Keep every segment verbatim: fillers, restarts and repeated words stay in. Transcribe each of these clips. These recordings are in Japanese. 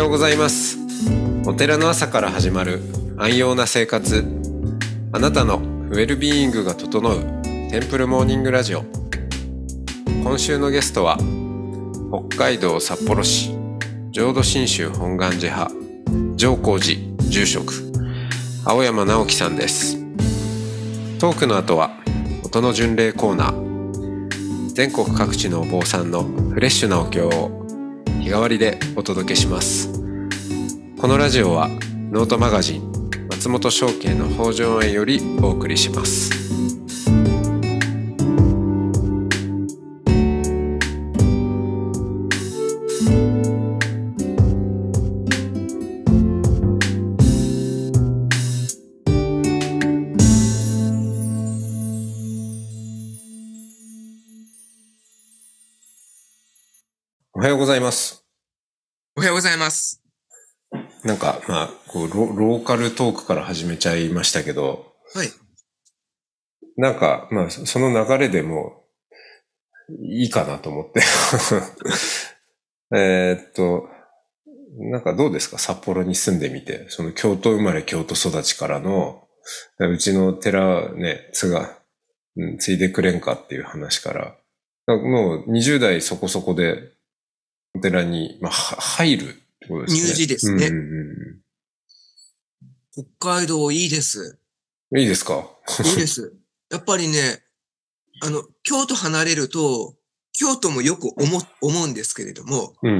うございます。お寺の朝から始まる安養な生活、あなたのウェルビーイングが整うテンプルモーニングラジオ。今週のゲストは北海道札幌市浄土真宗本願寺派浄光寺住職青山直樹さんです。トークの後は音の巡礼コーナー、全国各地のお坊さんのフレッシュなお経を日替わりでお届けします。このラジオはノートマガジン松本商家の北条園よりお送りします。おはようございます。 おはようございます。 なんか、まあ、こうロ、ローカルトークから始めちゃいましたけど、 はい。 なんか、まあ、その流れでもいいかなと思って。えーっと、なんかどうですか、札幌に住んでみて、その京都生まれ京都育ちからの、うちの寺ね、つが、うん、継いでくれんかっていう話から、もうにじゅう代そこそこでお寺に、まあ、入るってことですね。 入寺ですね。 うんうんうん、 北海道いいです。 いいですか？ いいです。やっぱりね、あの、京都離れると、京都もよく思、思うんですけれども、 うんうん、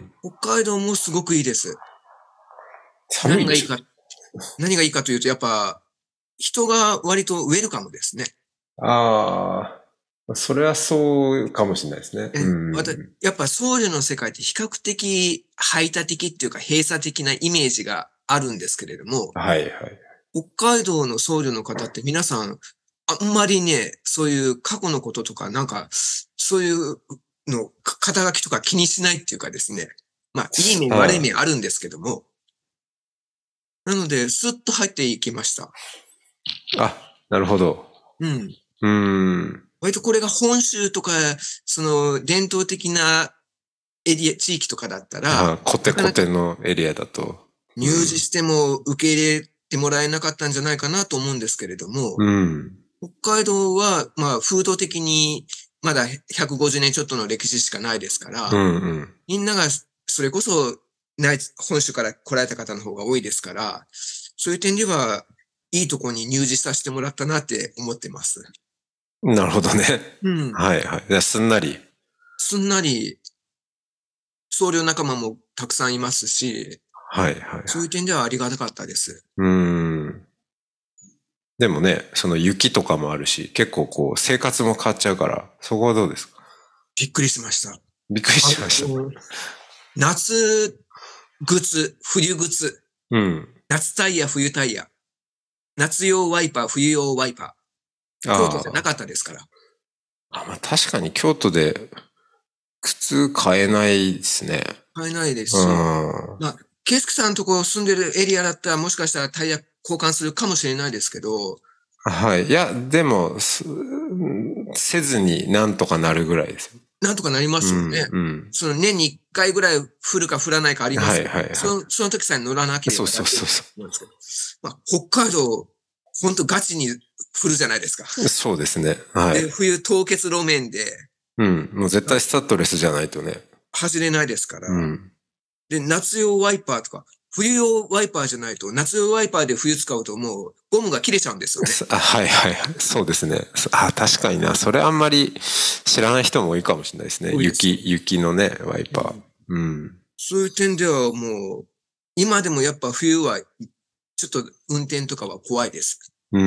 北海道もすごくいいです。 寒いでしょ？ 何がいいか、何がいいかというと、やっぱ、人が割とウェルカムですね。 ああ、それはそうかもしれないですね。うん、 また、やっぱ僧侶の世界って比較的排他的っていうか閉鎖的なイメージがあるんですけれども、 はいはい。 北海道の僧侶の方って皆さん、あんまりね、そういう過去のこととか、なんか、そういうの、肩書きとか気にしないっていうかですね。まあ、いい面、悪い面あるんですけども。なので、スッと入っていきました。 あ、なるほど。 うん。 うーん。 割とこれが本州とか、その、伝統的なエリア、地域とかだったら、 あ、コテコテのエリアだと。 入寺しても受け入れてもらえなかったんじゃないかなと思うんですけれども、 うん、 北海道は、まあ、風土的に、まだひゃくごじゅうねんちょっとの歴史しかないですから、 うんうん、 みんなが、それこそ、本州から来られた方の方が多いですから、そういう点では、いいとこに入寺させてもらったなって思ってます。 なるほどね。 うん。 はいはい。じゃあすんなり。 すんなり、僧侶仲間もたくさんいますし、 はいはい、はい。 そういう点ではありがたかったです。 うーん。でもね、その雪とかもあるし、結構こう生活も変わっちゃうから、そこはどうですか？ びっくりしました。 びっくりしました。 夏靴、冬靴。 うん。 夏タイヤ、冬タイヤ。夏用ワイパー、冬用ワイパー。京都じゃなかったですから。 あ、まあ、確かに京都で靴買えないですね。 買えないですし。まあ、ケイスケさんのとこ住んでるエリアだったらもしかしたらタイヤ交換するかもしれないですけど。 はい。いや、でも、せずになんとかなるぐらいですよ。 なんとかなりますよね。うんうん、その年にいっかいぐらい降るか降らないかありますよね。はいはいはい。その、その時さえ乗らなければ。 そうそうそうそう。 まあ、北海道、ほんとガチに降るじゃないですか。 そうですね。はい。 で、冬凍結路面で。 うん。もう絶対スタッドレスじゃないとね。 走れないですから。 うん。で、 夏用ワイパーとか、冬用ワイパーじゃないと、夏用ワイパーで冬使うともうゴムが切れちゃうんですよね。 あ、はいはいはい。そうですね。あ、確かにな。それあんまり知らない人も多いかもしれないですね。雪、雪のね、ワイパー。うん。 そういう点ではもう、今でもやっぱ冬は、ちょっと運転とかは怖いです。 うん。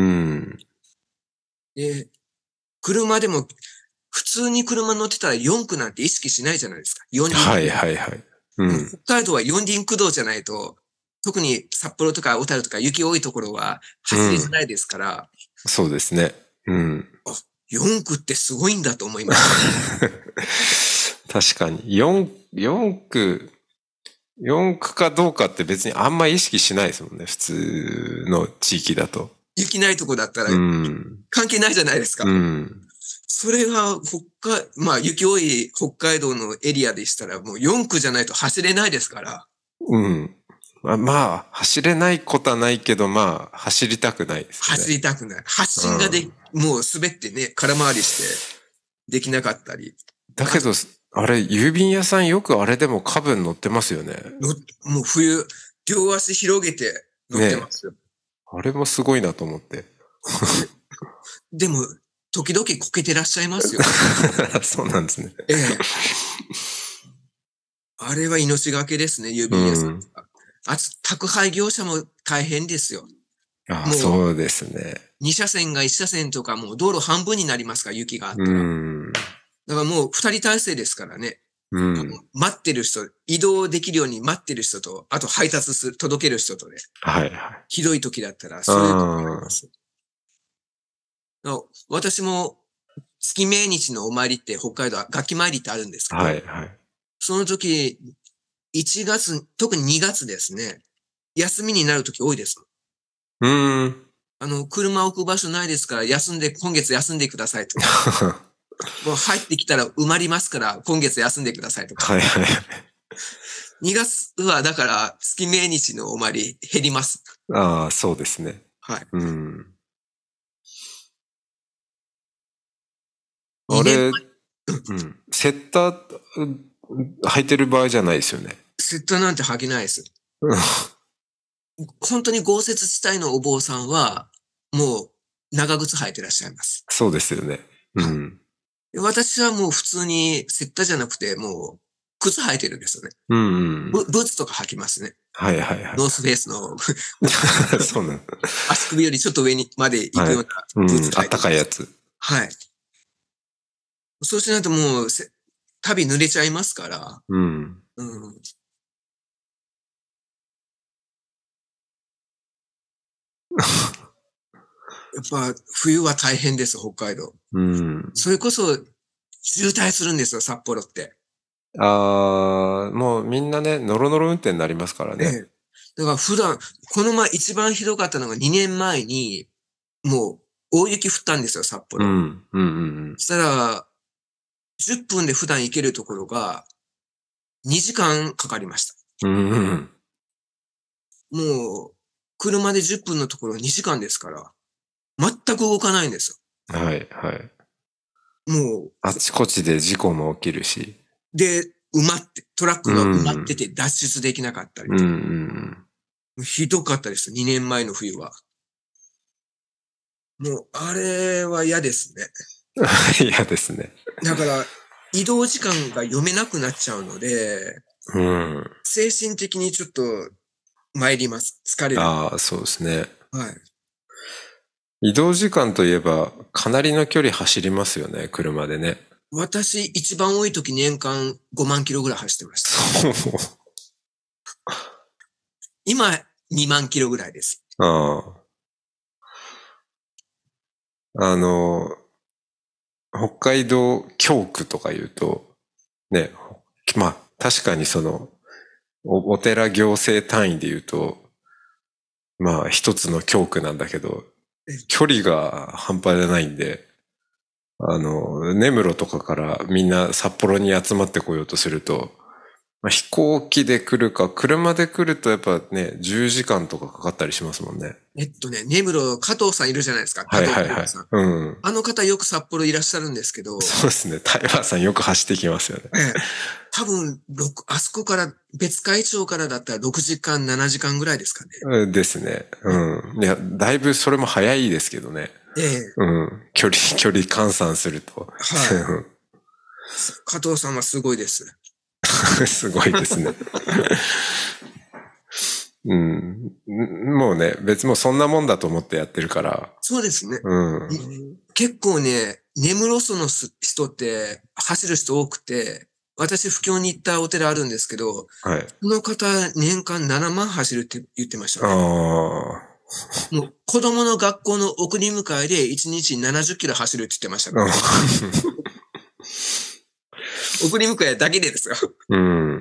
で、車でも、普通に車乗ってたらよん区なんて意識しないじゃないですか。四輪駆動。 はいはいはい。 うん、北海道は四輪駆動じゃないと、特に札幌とか小樽とか雪多いところは走りづらいですから。うん、 そうですね。うん。 あ、よん区ってすごいんだと思いました。 確かに。よん、四区、四区かどうかって別にあんま意識しないですもんね。普通の地域だと。 雪ないとこだったら、関係ないじゃないですか。うん、それが北海、まあ雪多い北海道のエリアでしたらもうよん区じゃないと走れないですから。 うん。まあ、まあ、走れないことはないけど、まあ、走りたくないですね。 走りたくない。発信がで、うん、もう滑ってね、空回りしてできなかったり。 だけど、あれ、郵便屋さんよくあれでもカブン乗ってますよね。 もう冬、両足広げて乗ってますよ。ね、 あれもすごいなと思って。 でも、時々こけてらっしゃいますよ。 そうなんですね。 ええ。あれは命がけですね、郵便屋さん。うん、あと、宅配業者も大変ですよ。 ああ、そうですね。 に車線がいち車線とかもう道路半分になりますから、雪があったら。うん、だからもう二人体制ですからね。うん、待ってる人、移動できるように待ってる人と、あと配達する、届ける人とね。 はいはい。 ひどい時だったら、そういう時があります。私も月命日のお参りって北海道は楽器参りってあるんですけど、はいはい、その時、いちがつ、特ににがつですね、休みになる時多いです。 うん。 あの、車置く場所ないですから、休んで、今月休んでくださいとか。もう入ってきたら埋まりますから、今月休んでくださいとか。はいはい。にがつは、だから、月命日のお参り減ります。 ああ、そうですね。 はい。 うん。あれ、うん。セッター履いてる場合じゃないですよね。 セッターなんて履けないです。本当に豪雪地帯のお坊さんは、もう長靴履いてらっしゃいます。 そうですよね。うん。 私はもう普通にセッターじゃなくて、もう靴履いてるんですよね。 うんうん、 ブ, ブーツとか履きますね。 はいはいはい。 ノースフェイスの。 そうなの。 足首よりちょっと上にまで行くようなブーツ履いてる、 はい、うん。あったかいやつ。 はい。そうしないともう、旅濡れちゃいますから。 うん。 うん。やっぱ冬は大変です、北海道。 うん。 それこそ渋滞するんですよ、札幌って。 ああ、もうみんなね、ノロノロ運転になりますからね。ええ、 だから普段、この前一番ひどかったのがにねんまえに、もう大雪降ったんですよ、札幌。 うん。うんうんうん。 そしたら、じゅっぷんで普段行けるところが、にじかんかかりました。 うん。 もう、車でじゅっぷんのところにじかんですから、全く動かないんですよ。はい、はい。 もう。 あちこちで事故も起きるし。 で、埋まって、トラックが埋まってて脱出できなかったりとか。うんうんうん、 ひどかったです、にねんまえの冬は。もう、あれは嫌ですね。 嫌ですね。 だから、移動時間が読めなくなっちゃうので、 うん、 精神的にちょっと参ります。疲れる。 ああ、そうですね。 はい。 移動時間といえば、かなりの距離走りますよね、車でね。 私、一番多い時年間ごまんキロぐらい走ってました。そう。今、にまんキロぐらいです。 ああ。あの、北海道教区とか言うと、ね、まあ、確かにその、お, お寺行政単位で言うと、まあ、一つの教区なんだけど、距離が半端じゃないんで、あの、根室とかからみんな札幌に集まってこようとすると、まあ、飛行機で来るか、車で来るとやっぱね、じゅうじかんとかかかったりしますもんね。 えっとね、根室、加藤さんいるじゃないですか。 はいはいはい。うん。 あの方よく札幌いらっしゃるんですけど。 そうですね。タイガーさんよく走ってきますよね。 ええ。多分、あそこから、別海町からだったらろくじかん、ななじかんぐらいですかね。 ですね。うん。いや、だいぶそれも早いですけどね。 ええ。 うん。距離、距離換算すると。 はい。加藤さんはすごいです。 すごいですね。うん。もうね、別もそんなもんだと思ってやってるから。 そうですね。 うん。 結構ね、根室その人って走る人多くて、私、布教に行ったお寺あるんですけど、 はい。 この方、年間ななまん走るって言ってましたね。 ああ。 もう、子供の学校の送り迎えでいちにちななじゅっキロ走るって言ってましたね。送り迎えだけでですよ。 うん。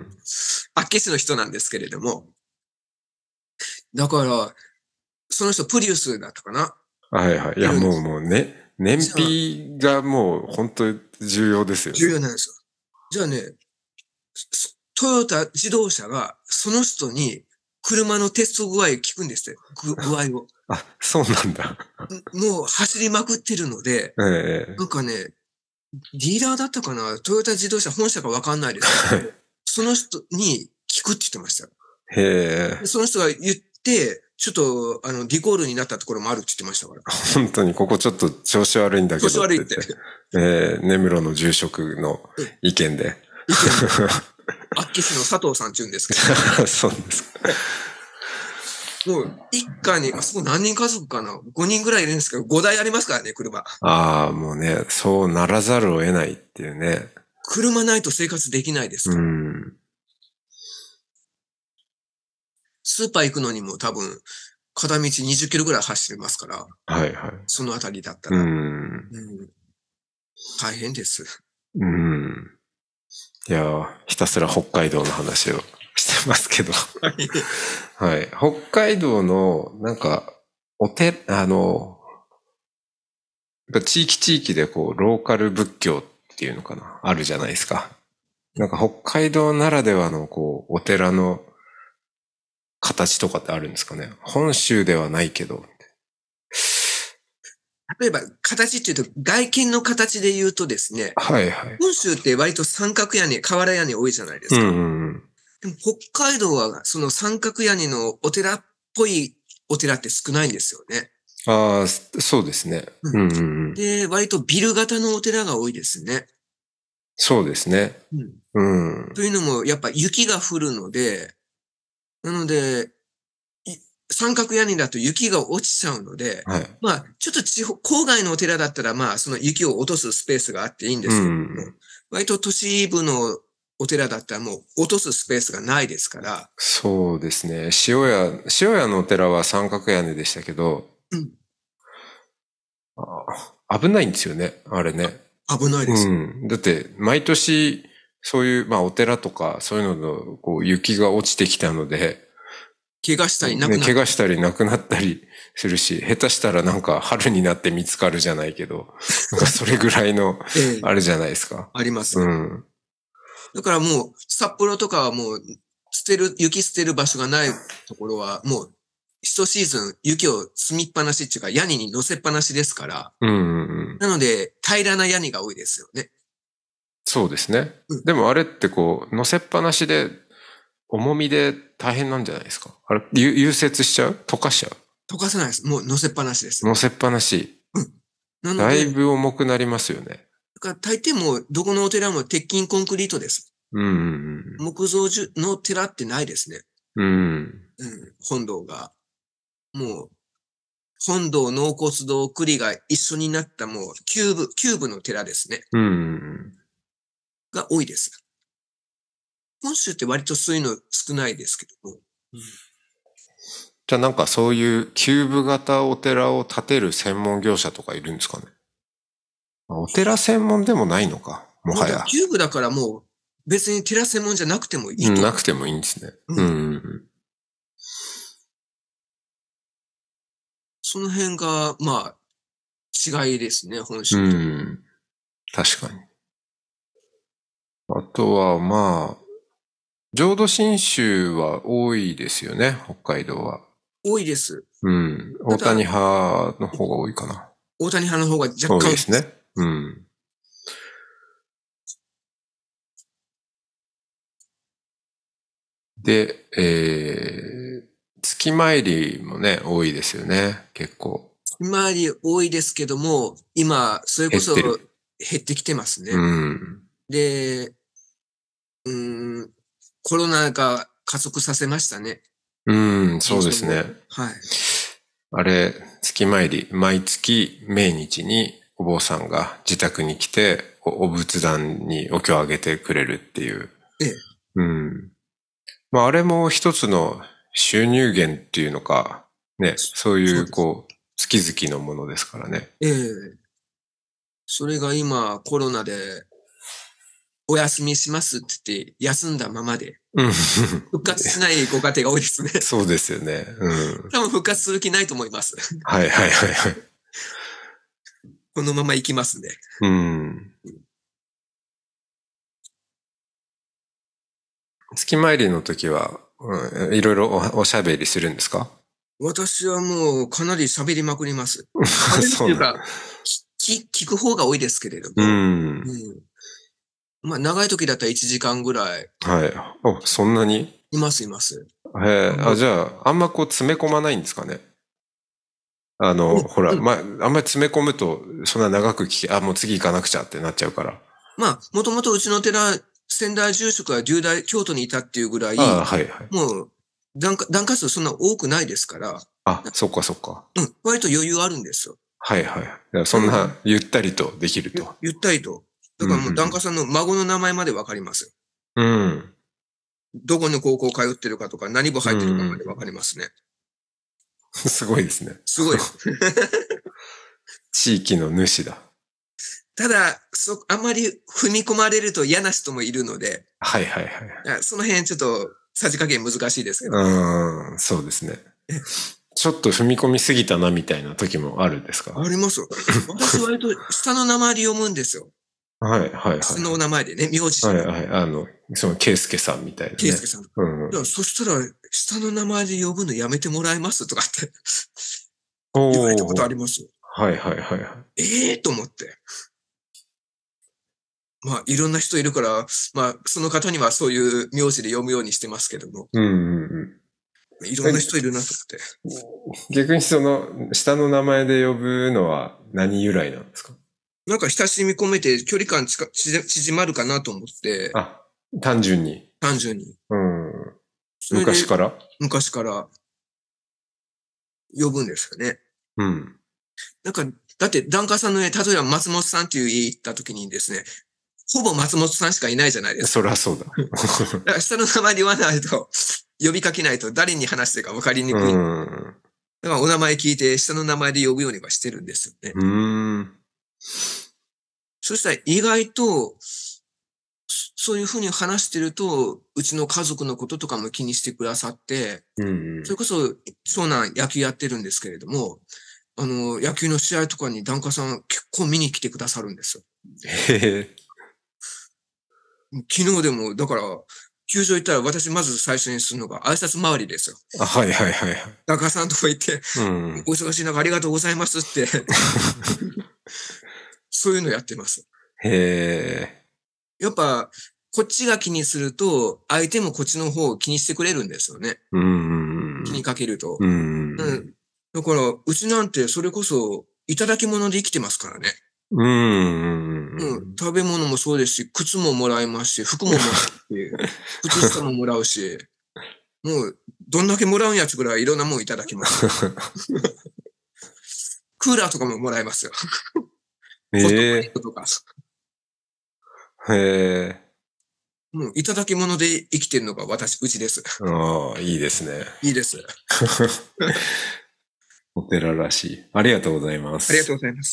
厚岸の人なんですけれども。だから、その人プリウスだったかな。 はいはい。いや、もうもうね、燃費がもう本当に重要ですよね。 重要なんですよ。じゃあね、 トヨタ自動車がその人に車のテスト具合聞くんですよ。具合を。 あ、そうなんだ。 もう走りまくってるので、 ええ、 なんかね、ディーラーだったかな、トヨタ自動車本社かわかんないですけど、その人に聞くって言ってましたよ。 へえ。 その人が言って、ちょっと、あの、リコールになったところもあるって言ってましたから。 本当に、ここちょっと調子悪いんだけど調子悪いって。 ええ、根室の住職の意見で。 意見で。厚岸の佐藤さんって言うんですけど。そうですか。 もう、一家に、あそこ何人家族かな ?ご 人ぐらいいるんですけど、ごだいありますからね、車。 ああ、もうね、そうならざるを得ないっていうね。 車ないと生活できないですから。うん。スーパー行くのにも多分、片道にじゅっキロぐらい走りますから。 はいはい。 そのあたりだったら。うん。うん、大変です。 うん。いや、ひたすら北海道の話をしてますけど。はい。北海道の、なんか、おて、あの、地域地域でこう、ローカル仏教っていうのかな、あるじゃないですか。なんか北海道ならではの、こう、お寺の形とかってあるんですかね。本州ではないけど。 例えば、形っていうと、外見の形で言うとですね。 はいはい。 本州って割と三角屋根、瓦屋根多いじゃないですか。うんうんうん、でも北海道は、その三角屋根のお寺っぽいお寺って少ないんですよね。 ああ、そうですね。うんうんうん、 で、割とビル型のお寺が多いですね。 そうですね。うん。 うん、というのも、やっぱ雪が降るので、なので、三角屋根だと雪が落ちちゃうので、はい、まあ、ちょっと地方、郊外のお寺だったら、まあ、その雪を落とすスペースがあっていいんですけども、うん、割と都市部のお寺だったらもう落とすスペースがないですから。 そうですね。塩屋、塩屋のお寺は三角屋根でしたけど、うん、あ危ないんですよね、あれね。 危ないです。 うん。だって、毎年、そういう、まあ、お寺とか、そういうのの、こう、雪が落ちてきたので、 怪我したりなくなったり、 ね。怪我したりなくなったりするし、下手したらなんか春になって見つかるじゃないけど、なんかそれぐらいの、あれじゃないですか。 ええ、あります。 うん。 だからもう、札幌とかはもう、捨てる、雪捨てる場所がないところは、もう、一シーズン雪を積みっぱなしっていうか、屋根に乗せっぱなしですから。 うんうんうん、 なので、平らな屋根が多いですよね。 そうですね。うん、でもあれってこう、乗せっぱなしで、重みで大変なんじゃないですか。あれ、融雪しちゃう？溶かしちゃう？ 溶かさないです。もう乗せっぱなしです。 乗せっぱなし。うん。なので。だいぶ重くなりますよね。 だから大抵もどこのお寺も鉄筋コンクリートです。 うんうんうん、 木造の寺ってないですね。 うん。うん。 本堂が。もう、本堂、納骨堂、栗が一緒になったもう、キューブ、キューブの寺ですね。 うん。 が多いです。本州って割とそういうの少ないですけども。うん、 じゃあなんかそういうキューブ型お寺を建てる専門業者とかいるんですかね。お寺専門でもないのか、もはや。 キューブだからもう別に寺専門じゃなくてもいいと、 うん。なくてもいいんですね。うん。うん、 その辺が、まあ、違いですね、本州と。 うん。確かに。あとは、まあ、浄土真宗は多いですよね、北海道は。 多いです。 うん。大谷派の方が多いかな。 大谷派の方が若干多いですね。うん。で、えー、月参りもね、多いですよね、結構。 月参り多いですけども、今、それこそ減ってきてますね。 うん。 で、うん、コロナが加速させましたね。 うん、そうですね。 はい。 あれ、月参り、毎月命日にお坊さんが自宅に来て、お仏壇にお経をあげてくれるっていう。 ええ。 うん。まあ、あれも一つの収入源っていうのか、ね、そういう、こう、月々のものですからね。 ええ。それが今、コロナで、お休みしますって言って、休んだままで。復活しないご家庭が多いですね。 そうですよね。うん。 多分復活する気ないと思います。 はいはいはいはい。 このまま行きますね。 うん。 月参りの時は、うん、いろいろお、おしゃべりするんですか？ 私はもうかなり喋りまくります。喋るっていうか、聞、聞く方が多いですけれども。 うん。 うん。まあ、長い時だったらいちじかんぐらい。 はい。お、そんなに？ います、います。 へえ、あ、じゃあ、あんまこう詰め込まないんですかね。あの、ほら、まあ、あんまり詰め込むと、そんな長く聞き、あ、もう次行かなくちゃってなっちゃうから。 まあ、もともとうちの寺、仙台住職は十代京都にいたっていうぐらい、 ああ、はいはい。 もう、段階、段階数そんな多くないですから。 あ、そっかそっか。 うん、割と余裕あるんですよ。 はいはい。だからそんな、ゆったりとできると。 ゆったりと。だからもう、檀家さんの孫の名前までわかります。 うん。 どこの高校通ってるかとか、何部入ってるかまでわかりますね。 すごいですね。 すごい。 地域の主だ。 ただ、そ、あんまり踏み込まれると嫌な人もいるので。 はいはいはい。 その辺ちょっと、さじ加減難しいですけど。 うん、そうですね。ちょっと踏み込みすぎたなみたいな時もあるんですか？ ありますよ。私割と下の名前で読むんですよ。 はいはいはい。 下の名前でね、名字。 はいはい。あの、その、ケイスケさんみたいな、ね。 ケイスケさん。 うん。 そしたら、下の名前で呼ぶのやめてもらえますとかって言われたことあります。 はいはいはい。 ええー、と思って。まあ、いろんな人いるから、まあ、その方にはそういう名字で読むようにしてますけども。 うんうんうん。 いろんな人いるなと思って。逆にその、下の名前で呼ぶのは何由来なんですか？ なんか親しみ込めて距離感ちか縮まるかなと思って。 あ、単純に。 単純に。 うん。昔から昔から呼ぶんですよね。 うん。 なんか、だって檀家さんのね、例えば松本さんっていう家行った時にですね、ほぼ松本さんしかいないじゃないですか。 そりゃそうだ。 だから下の名前で言わないと、呼びかけないと誰に話してるか分かりにくい。うん、だからお名前聞いて下の名前で呼ぶようにはしてるんですよね。 うーん。 そしたら意外と、そういうふうに話してると、うちの家族のこととかも気にしてくださって、 うんうん、それこそ長男野球やってるんですけれども、あの、野球の試合とかに檀家さん結構見に来てくださるんですよ。へえ。昨日でも、だから、球場行ったら私まず最初にするのが挨拶回りですよ。 あ、はいはいはい。 檀家さんとこ行って、うん、お忙しい中ありがとうございますって、そういうのやってます。へえ。やっぱ、こっちが気にすると、相手もこっちの方を気にしてくれるんですよね。うん、気にかけると。うん、だから、うちなんてそれこそ、いただき物で生きてますからね。うん。うん。食べ物もそうですし、靴ももらいますし、服ももらうし、靴下ももらうし、もう、どんだけもらうんやつぐらいいろんなもんいただきます。クーラーとかももらえますよ。ええー。とか。へえ。もう、いただき物で生きてるのが私、うちです。 ああ、いいですね。 いいです。 お寺らしい。ありがとうございます。 ありがとうございます。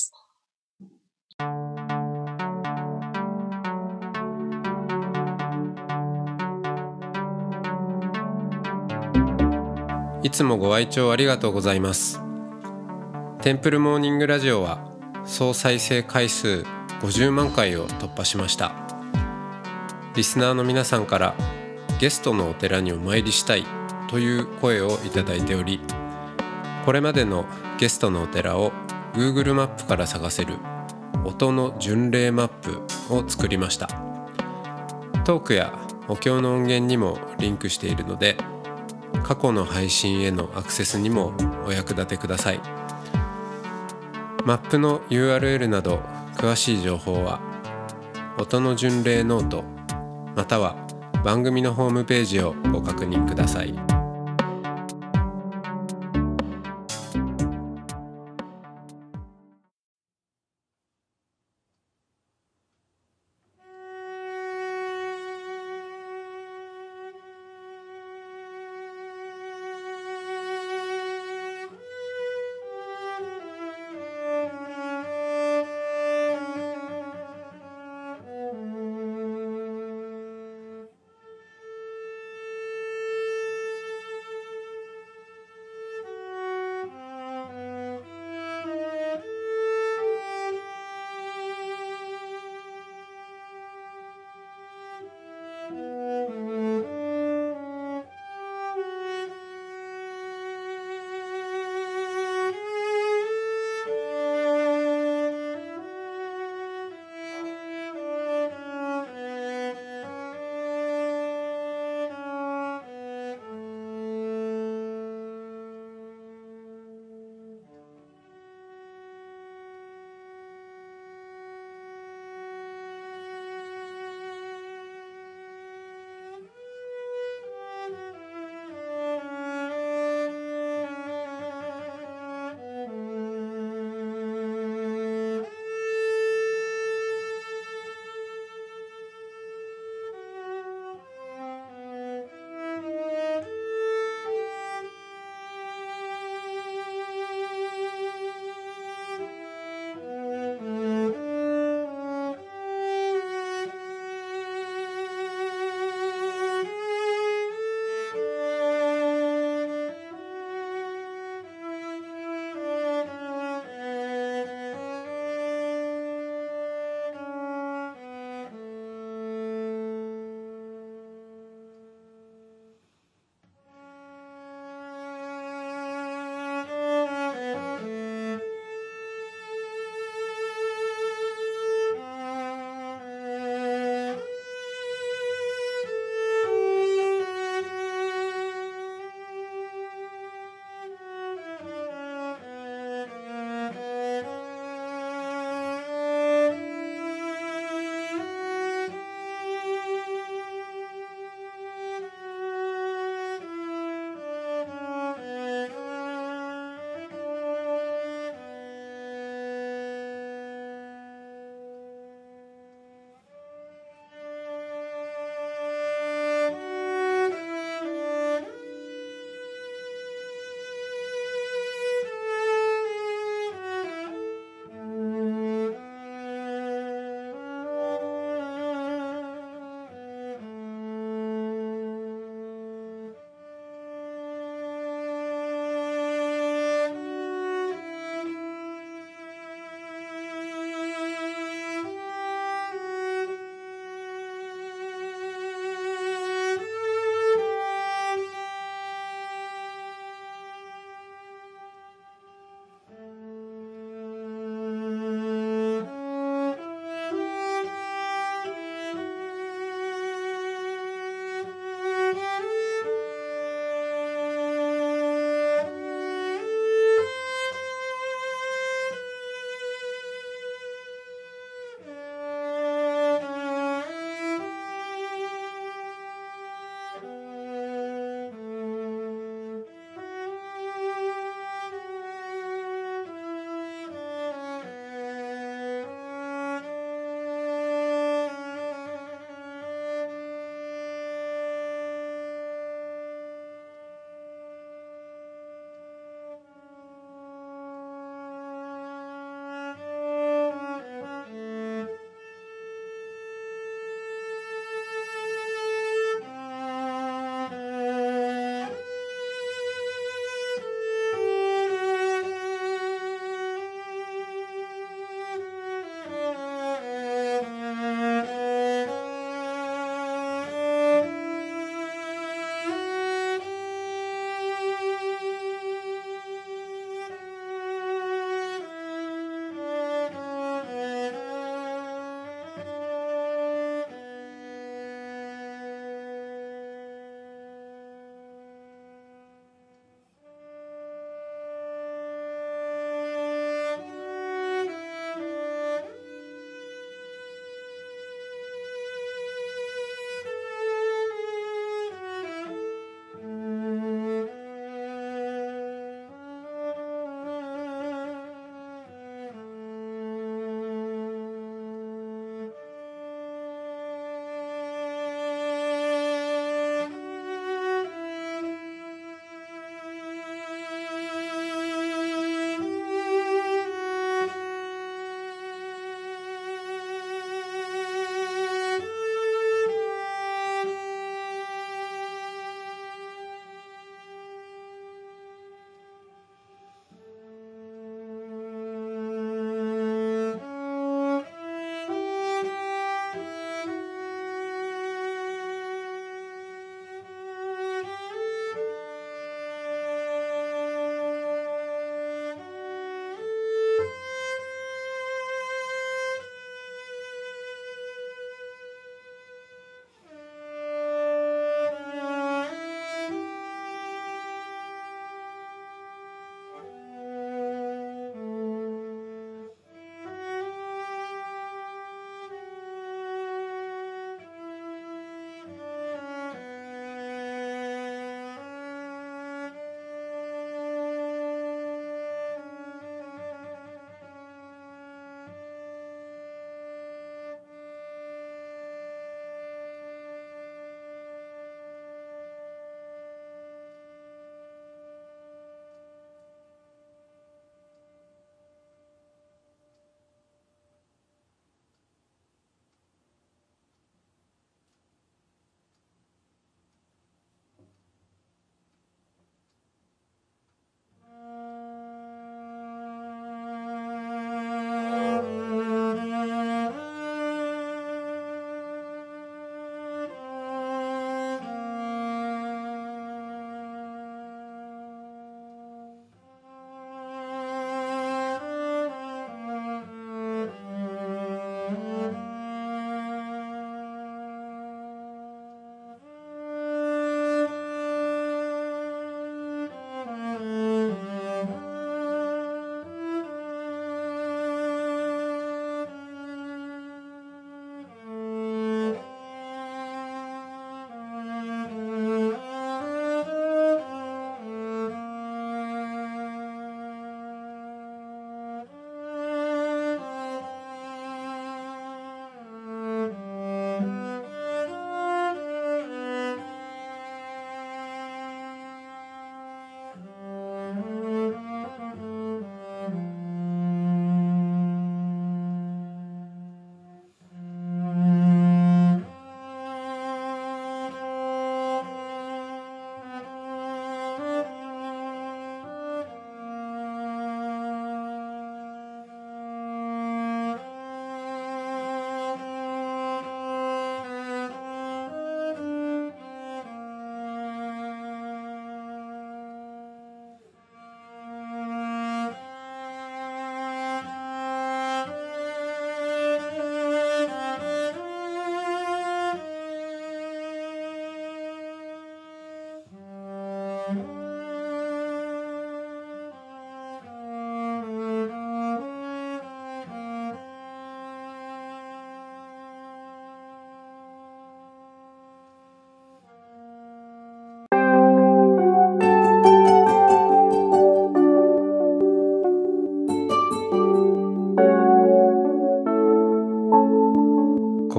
いつもご愛聴ありがとうございます。テンプルモーニングラジオは総再生回数ごじゅうまんかいを突破しました。リスナーの皆さんからゲストのお寺にお参りしたいという声をいただいており、これまでのゲストのお寺を Google マップから探せる音の巡礼マップを作りました。トークやお経の音源にもリンクしているので、過去の配信へのアクセスにもお役立てください。マップの ユーアールエル など詳しい情報は音の巡礼ノートまたは番組のホームページをご確認ください。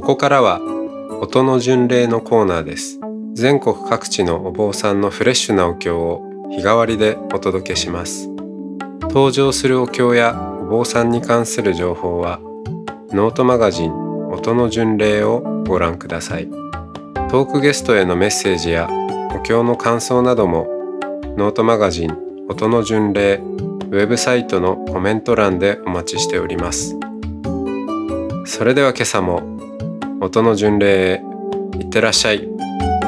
こからは音の巡礼のコーナーです。全国各地のお坊さんのフレッシュなお経を日替わりでお届けします。登場するお経やお坊さんに関する情報はノートマガジン音の巡礼をご覧ください。トークゲストへのメッセージやお経の感想などもノートマガジン音の巡礼ウェブサイトのコメント欄でお待ちしております。それでは今朝も音の巡礼へいってらっしゃい。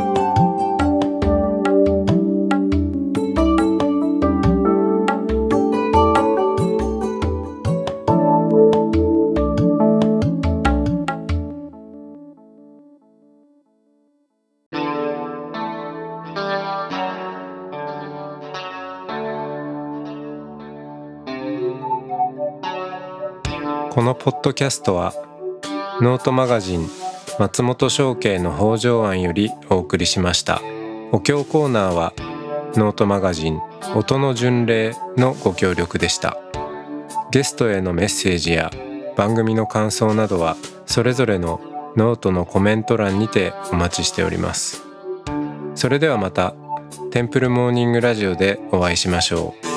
このポッドキャストはノートマガジン松本正慶の北条庵よりお送りしました。お経コーナーはノートマガジン音の巡礼のご協力でした。ゲストへのメッセージや番組の感想などはそれぞれのノートのコメント欄にてお待ちしております。それではまたテンプルモーニングラジオでお会いしましょう。